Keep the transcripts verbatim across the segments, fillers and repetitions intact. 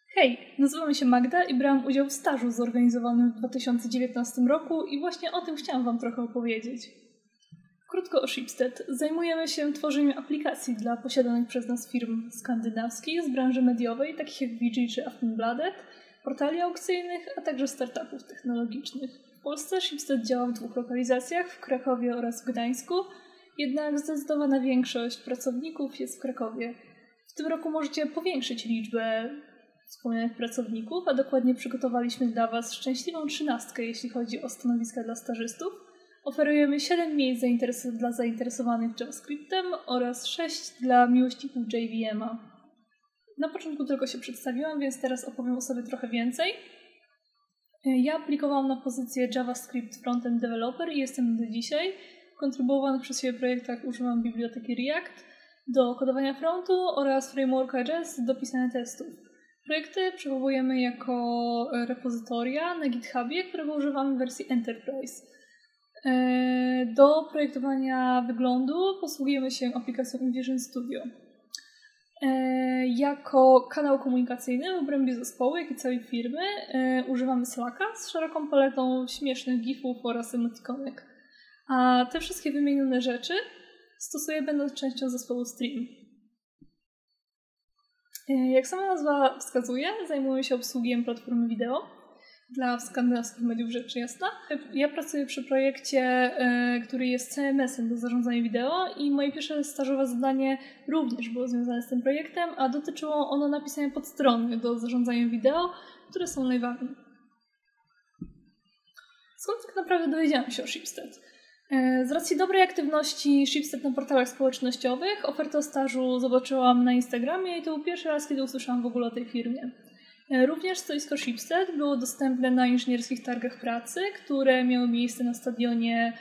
Hej, nazywam się Magda i brałam udział w stażu zorganizowanym w dwa tysiące dziewiętnastym roku i właśnie o tym chciałam Wam trochę opowiedzieć. Krótko o Schibsted. Zajmujemy się tworzeniem aplikacji dla posiadanych przez nas firm skandynawskich z branży mediowej, takich jak V G czy Aftonbladet, portali aukcyjnych, a także startupów technologicznych. W Polsce Schibsted działa w dwóch lokalizacjach, w Krakowie oraz w Gdańsku, jednak zdecydowana większość pracowników jest w Krakowie. W tym roku możecie powiększyć liczbę wspomnianych pracowników, a dokładnie przygotowaliśmy dla Was szczęśliwą trzynastkę, jeśli chodzi o stanowiska dla stażystów. Oferujemy siedem miejsc zainteres- dla zainteresowanych JavaScriptem oraz sześć dla miłośników J V M a. Na początku tylko się przedstawiłam, więc teraz opowiem o sobie trochę więcej. Ja aplikowałam na pozycję JavaScript Frontend Developer i jestem do dzisiaj. W kontrybuowanych przez siebie projektach używam biblioteki React do kodowania frontu oraz frameworka Jest do pisania testów. Projekty przechowujemy jako repozytoria na GitHubie, którego używamy w wersji Enterprise. Do projektowania wyglądu posługujemy się aplikacją InVision Studio. Jako kanał komunikacyjny w obrębie zespołu, jak i całej firmy używamy Slacka z szeroką paletą śmiesznych gifów oraz emotikonek. A te wszystkie wymienione rzeczy stosuję będąc częścią zespołu Stream. Jak sama nazwa wskazuje, zajmuję się obsługiem platformy wideo dla skandynawskich mediów, rzecz jasna. Ja pracuję przy projekcie, który jest C M S em do zarządzania wideo i moje pierwsze stażowe zadanie również było związane z tym projektem, a dotyczyło ono napisania podstrony do zarządzania wideo, które są live'ami. Skąd tak naprawdę dowiedziałam się o Schibsted? Z racji dobrej aktywności Schibsted na portalach społecznościowych ofertę o stażu zobaczyłam na Instagramie i to był pierwszy raz, kiedy usłyszałam w ogóle o tej firmie. Również stoisko Schibsted było dostępne na inżynierskich targach pracy, które miały miejsce na stadionie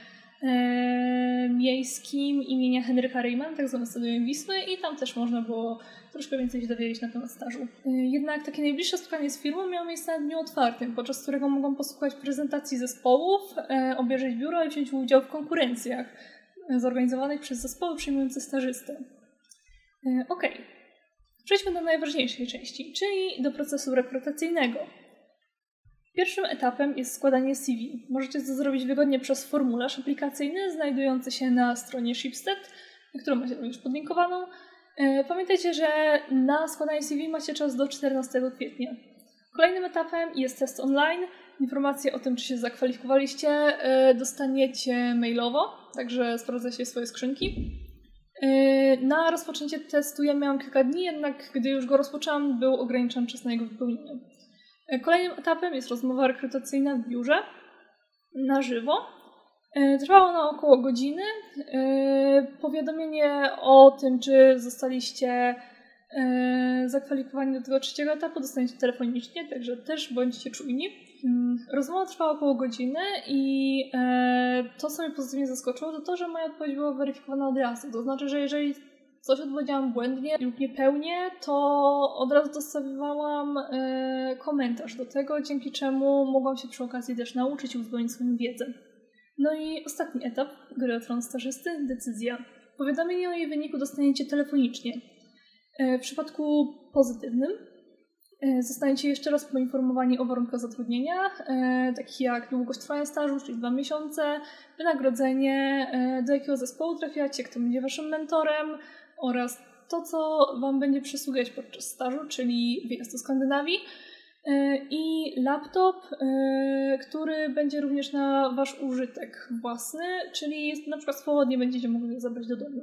e, miejskim imienia Henryka Reymana, tak zwanym stadionie Wisły, i tam też można było troszkę więcej się dowiedzieć na temat stażu. Jednak takie najbliższe spotkanie z firmą miało miejsce na dniu otwartym, podczas którego mogą posłuchać prezentacji zespołów, e, obejrzeć biuro i wziąć udział w konkurencjach zorganizowanych przez zespoły przyjmujące stażystę. E, Okej. Okay. Przejdźmy do najważniejszej części, czyli do procesu rekrutacyjnego. Pierwszym etapem jest składanie C V. Możecie to zrobić wygodnie przez formularz aplikacyjny znajdujący się na stronie Schibsted, którą macie również podlinkowaną. Pamiętajcie, że na składanie C V macie czas do czternastego kwietnia. Kolejnym etapem jest test online. Informacje o tym, czy się zakwalifikowaliście, dostaniecie mailowo, także sprawdzacie swoje skrzynki. Na rozpoczęcie testu ja miałam kilka dni, jednak gdy już go rozpoczęłam, był ograniczony czas na jego wypełnienie. Kolejnym etapem jest rozmowa rekrutacyjna w biurze na żywo. Trwało ona około godziny. Powiadomienie o tym, czy zostaliście zakwalifikowani do tego trzeciego etapu, dostaniecie telefonicznie, także też bądźcie czujni. Rozmowa trwała około godziny i to, co mnie pozytywnie zaskoczyło, to to, że moja odpowiedź była weryfikowana od razu. To znaczy, że jeżeli coś odpowiedziałam błędnie lub niepełnie, to od razu dostawałam komentarz do tego, dzięki czemu mogłam się przy okazji też nauczyć i uzupełnić swoją wiedzę. No i ostatni etap gry o tron stażysty, decyzja. Powiadomienie o jej wyniku dostaniecie telefonicznie. W przypadku pozytywnym zostaniecie jeszcze raz poinformowani o warunkach zatrudnienia, e, takich jak długość trwania stażu, czyli dwa miesiące, wynagrodzenie, e, do jakiego zespołu trafiacie, kto będzie waszym mentorem oraz to, co wam będzie przysługiwać podczas stażu, czyli wyjazd do Skandynawii e, i laptop, e, który będzie również na wasz użytek własny, czyli na przykład swobodnie będziecie mogli je zabrać do domu.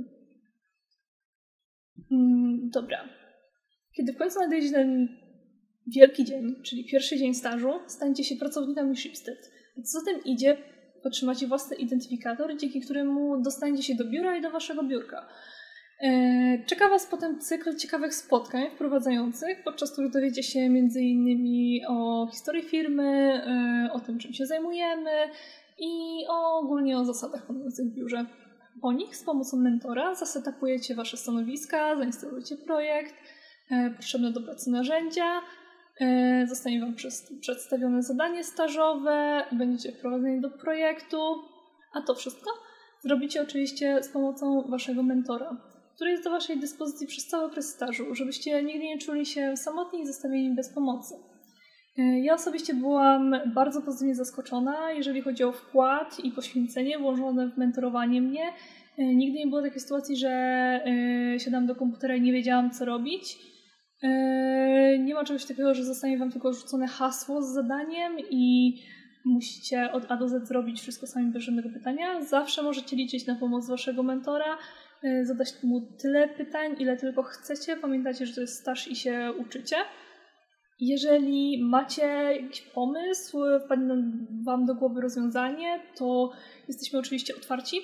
Mm, dobra. Kiedy w końcu nadejdzie ten wielki dzień, czyli pierwszy dzień stażu, staniecie się pracownikami Schibsted. Co za tym idzie, otrzymacie własny identyfikator, dzięki któremu dostaniecie się do biura i do waszego biurka. Czeka was potem cykl ciekawych spotkań wprowadzających, podczas których dowiecie się między innymi o historii firmy, o tym, czym się zajmujemy i ogólnie o zasadach panujących w biurze. Po nich z pomocą mentora zasetapujecie wasze stanowiska, zainstalujecie projekt, potrzebne do pracy narzędzia, zostanie wam przedstawione zadanie stażowe, będziecie wprowadzeni do projektu, a to wszystko zrobicie oczywiście z pomocą waszego mentora. który jest do waszej dyspozycji przez cały okres stażu, żebyście nigdy nie czuli się samotni i zostawieni bez pomocy. Ja osobiście byłam bardzo pozytywnie zaskoczona, jeżeli chodzi o wkład i poświęcenie włożone w mentorowanie mnie. Nigdy nie było takiej sytuacji, że siadam do komputera i nie wiedziałam, co robić. Nie ma czegoś takiego, że zostanie wam tylko rzucone hasło z zadaniem i musicie od A do Z zrobić wszystko sami bez żadnego pytania. Zawsze możecie liczyć na pomoc waszego mentora, zadać mu tyle pytań, ile tylko chcecie. Pamiętajcie, że to jest staż i się uczycie. Jeżeli macie jakiś pomysł, wpadnie wam do głowy rozwiązanie, to jesteśmy oczywiście otwarci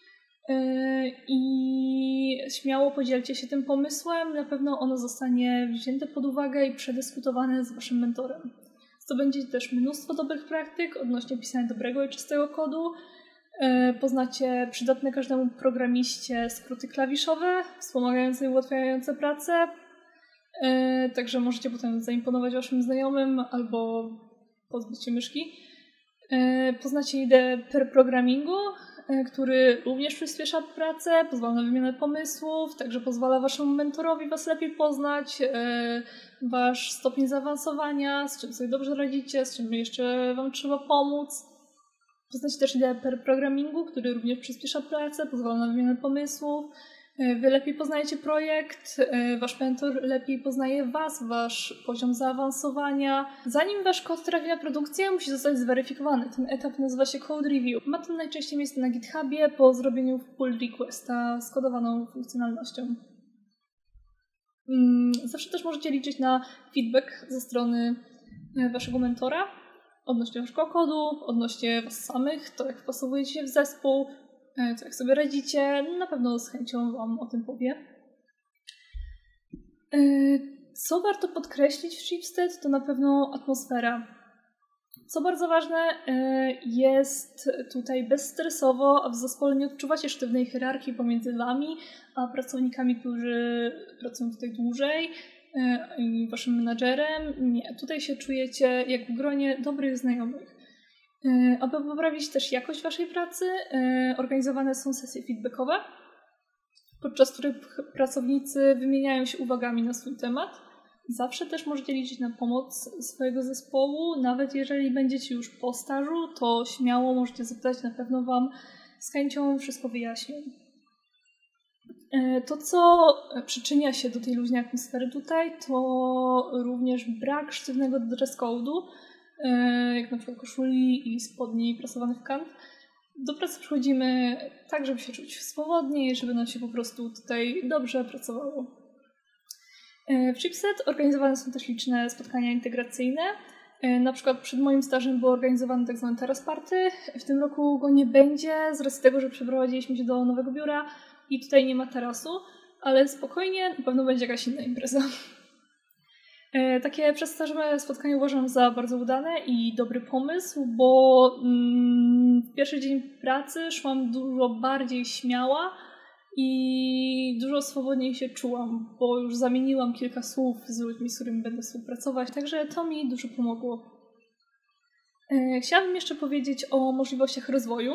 i śmiało podzielcie się tym pomysłem. Na pewno ono zostanie wzięte pod uwagę i przedyskutowane z waszym mentorem. Zdobędziecie też mnóstwo dobrych praktyk odnośnie pisania dobrego i czystego kodu. Poznacie przydatne każdemu programiście skróty klawiszowe, wspomagające i ułatwiające pracę. Także możecie potem zaimponować waszym znajomym albo pozbyć się myszki. Poznacie ideę pair programmingu, który również przyspiesza pracę, pozwala na wymianę pomysłów, także pozwala waszemu mentorowi was lepiej poznać, wasz stopień zaawansowania, z czym sobie dobrze radzicie, z czym jeszcze wam trzeba pomóc. Poznacie też ideę pair programmingu, który również przyspiesza pracę, pozwala na wymianę pomysłów. Wy lepiej poznajecie projekt, wasz mentor lepiej poznaje was, wasz poziom zaawansowania. Zanim wasz kod trafi na produkcję, musi zostać zweryfikowany. Ten etap nazywa się code review. Ma to najczęściej miejsce na GitHubie po zrobieniu pull requesta z kodowaną funkcjonalnością. Zawsze też możecie liczyć na feedback ze strony waszego mentora odnośnie waszego kodu, odnośnie was samych, to jak wpasowujecie się w zespół, co jak sobie radzicie, na pewno z chęcią wam o tym powie. Co warto podkreślić w Schibsted, to na pewno atmosfera. Co bardzo ważne, jest tutaj bezstresowo, a w zespole nie odczuwacie sztywnej hierarchii pomiędzy wami a pracownikami, którzy pracują tutaj dłużej i waszym menadżerem. Nie, tutaj się czujecie jak w gronie dobrych znajomych. Aby poprawić też jakość waszej pracy, organizowane są sesje feedbackowe, podczas których pracownicy wymieniają się uwagami na swój temat. Zawsze też możecie liczyć na pomoc swojego zespołu, nawet jeżeli będziecie już po stażu, to śmiało możecie zapytać, na pewno wam z chęcią wszystko wyjaśnię. To, co przyczynia się do tej luźnej atmosfery tutaj, to również brak sztywnego dress code'u, jak na przykład koszuli i spodni prasowanych w kant. Do pracy przychodzimy tak, żeby się czuć swobodnie i żeby nam się po prostu tutaj dobrze pracowało. W Schibsted organizowane są też liczne spotkania integracyjne. Na przykład przed moim stażem było organizowane tak zwane Terrace Party. W tym roku go nie będzie z racji tego, że przeprowadziliśmy się do nowego biura i tutaj nie ma tarasu, ale spokojnie, na pewno będzie jakaś inna impreza. Takie przedstażowe spotkanie uważam za bardzo udane i dobry pomysł, bo w pierwszy dzień pracy szłam dużo bardziej śmiała i dużo swobodniej się czułam, bo już zamieniłam kilka słów z ludźmi, z którymi będę współpracować, także to mi dużo pomogło. Chciałabym jeszcze powiedzieć o możliwościach rozwoju.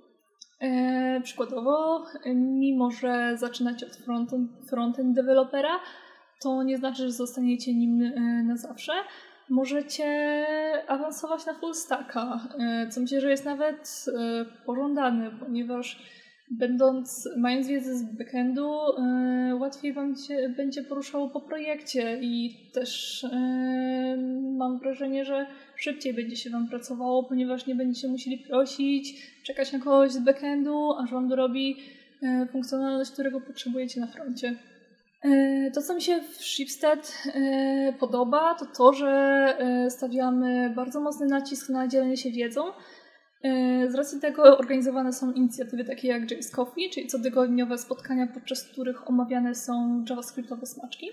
Przykładowo, mimo że zaczynacie od frontend, frontend dewelopera, to nie znaczy, że zostaniecie nim na zawsze. Możecie awansować na full stacka, co myślę, że jest nawet pożądane, ponieważ będąc, mając wiedzę z backendu, łatwiej wam się będzie poruszało po projekcie i też mam wrażenie, że szybciej będzie się wam pracowało, ponieważ nie będziecie musieli prosić, czekać na kogoś z backendu, aż wam dorobi funkcjonalność, którego potrzebujecie na froncie. To, co mi się w Schibsted podoba, to to, że stawiamy bardzo mocny nacisk na dzielenie się wiedzą. Z racji tego organizowane są inicjatywy takie jak J's Coffee, czyli cotygodniowe spotkania, podczas których omawiane są javascriptowe smaczki.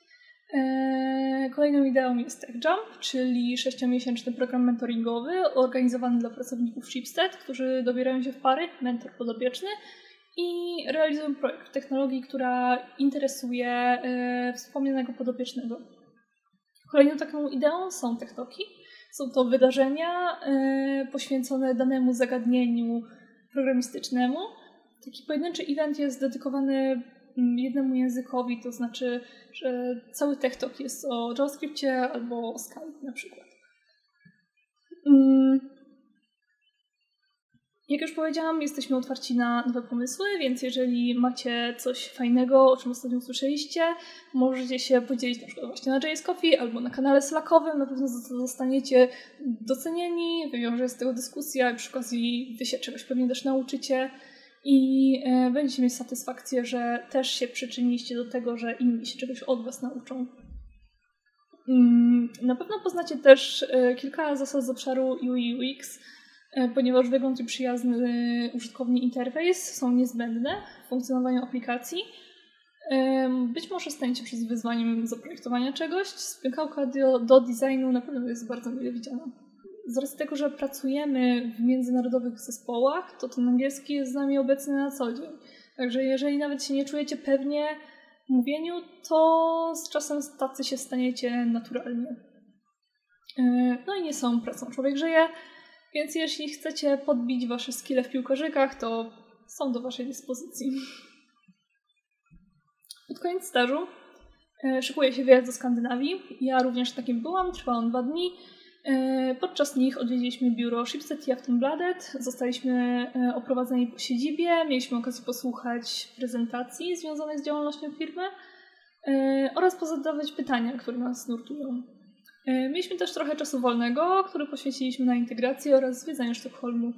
Kolejną ideą jest TechJump, czyli sześciomiesięczny program mentoringowy organizowany dla pracowników Schibsted, którzy dobierają się w pary, mentor podopieczny, i realizują projekt w technologii, która interesuje y, wspomnianego podopiecznego. Kolejną taką ideą są TechTalki. Są to wydarzenia y, poświęcone danemu zagadnieniu programistycznemu. Taki pojedynczy event jest dedykowany jednemu językowi, to znaczy, że cały TechTalk jest o JavaScriptie albo o Scala na przykład. Jak już powiedziałam, jesteśmy otwarci na nowe pomysły, więc jeżeli macie coś fajnego, o czym ostatnio usłyszeliście, możecie się podzielić na przykład właśnie na J S Coffee albo na kanale slackowym. Na pewno zostaniecie docenieni, wywiąże z tego dyskusja i przy okazji wy się czegoś pewnie też nauczycie i e, będziecie mieć satysfakcję, że też się przyczyniliście do tego, że inni się czegoś od was nauczą. Na pewno poznacie też e, kilka zasad z obszaru U I U X, ponieważ wygląd i przyjazny użytkowni interfejs są niezbędne w funkcjonowaniu aplikacji. Być może staniecie przed wyzwaniem zaprojektowania czegoś. Spękałka do, do designu na pewno jest bardzo mile widziana. Z racji tego, że pracujemy w międzynarodowych zespołach, to ten angielski jest z nami obecny na co dzień. Także jeżeli nawet się nie czujecie pewnie w mówieniu, to z czasem tacy się staniecie naturalnie. No i nie są pracą człowiek żyje. Więc jeśli chcecie podbić wasze skille w piłkarzykach, to są do waszej dyspozycji. Pod koniec stażu e, szykuje się wyjazd do Skandynawii. Ja również takim byłam, trwał on dwa dni. E, podczas nich odwiedziliśmy biuro Schibsted i Aftonbladet. Zostaliśmy e, oprowadzeni po siedzibie, mieliśmy okazję posłuchać prezentacji związanych z działalnością firmy e, oraz pozadawać pytania, które nas nurtują. Mieliśmy też trochę czasu wolnego, który poświęciliśmy na integrację oraz zwiedzanie Sztokholmu.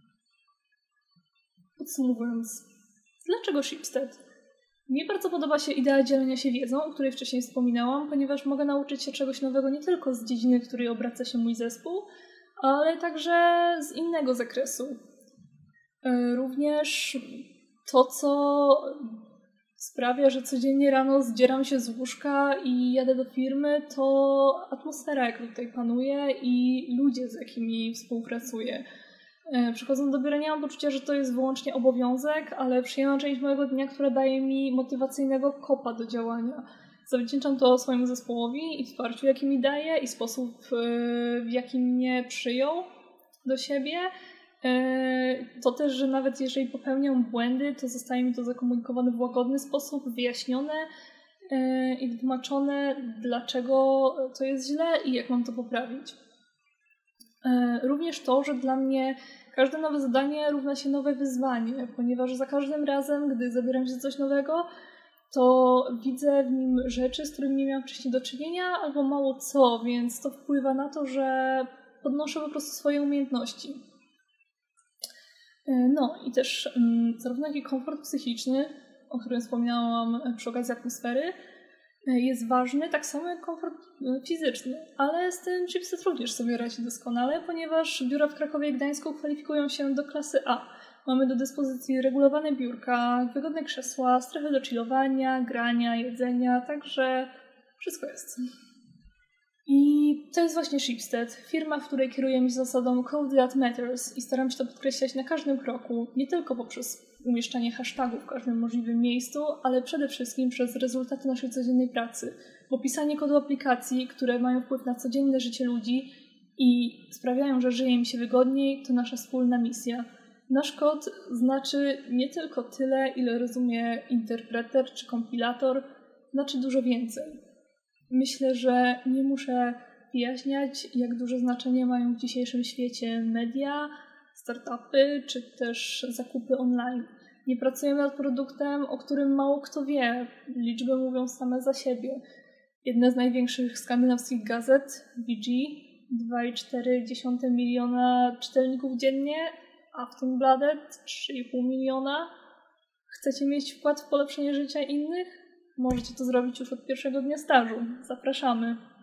Podsumowując, dlaczego Schibsted? Mnie bardzo podoba się idea dzielenia się wiedzą, o której wcześniej wspominałam, ponieważ mogę nauczyć się czegoś nowego nie tylko z dziedziny, w której obraca się mój zespół, ale także z innego zakresu. Również to, co sprawia, że codziennie rano zdzieram się z łóżka i jadę do firmy, to atmosfera, jaka tutaj panuje i ludzie, z jakimi współpracuję. Przychodząc do biura nie mam poczucia, że to jest wyłącznie obowiązek, ale przyjemna część mojego dnia, która daje mi motywacyjnego kopa do działania. Zawdzięczam to swojemu zespołowi i wsparciu, jakie mi daje i sposób, w jaki mnie przyjął do siebie. To też, że nawet jeżeli popełniam błędy, to zostaje mi to zakomunikowane w łagodny sposób, wyjaśnione i wytłumaczone, dlaczego to jest źle i jak mam to poprawić. Również to, że dla mnie każde nowe zadanie równa się nowe wyzwanie, ponieważ za każdym razem, gdy zabieram się za coś nowego, to widzę w nim rzeczy, z którymi nie miałam wcześniej do czynienia, albo mało co, więc to wpływa na to, że podnoszę po prostu swoje umiejętności. No i też zarówno jak i komfort psychiczny, o którym wspominałam przy okazji atmosfery, jest ważny, tak samo jak komfort fizyczny, ale z tym Schibsted również sobie radzi doskonale, ponieważ biura w Krakowie i Gdańsku kwalifikują się do klasy A. Mamy do dyspozycji regulowane biurka, wygodne krzesła, strefy do chillowania, grania, jedzenia, także wszystko jest. I to jest właśnie Schibsted, firma, w której kierujemy się zasadą Code That Matters i staram się to podkreślać na każdym kroku, nie tylko poprzez umieszczanie hashtagów w każdym możliwym miejscu, ale przede wszystkim przez rezultaty naszej codziennej pracy, bo pisanie kodu aplikacji, które mają wpływ na codzienne życie ludzi i sprawiają, że żyje im się wygodniej, to nasza wspólna misja. Nasz kod znaczy nie tylko tyle, ile rozumie interpreter czy kompilator, znaczy dużo więcej. Myślę, że nie muszę wyjaśniać, jak duże znaczenie mają w dzisiejszym świecie media, startupy czy też zakupy online. Nie pracujemy nad produktem, o którym mało kto wie. Liczby mówią same za siebie. Jedna z największych skandynawskich gazet, V G, dwa i cztery dziesiąte miliona czytelników dziennie, Aftonbladet trzy i pół miliona. Chcecie mieć wkład w polepszenie życia innych? Możecie to zrobić już od pierwszego dnia stażu. Zapraszamy.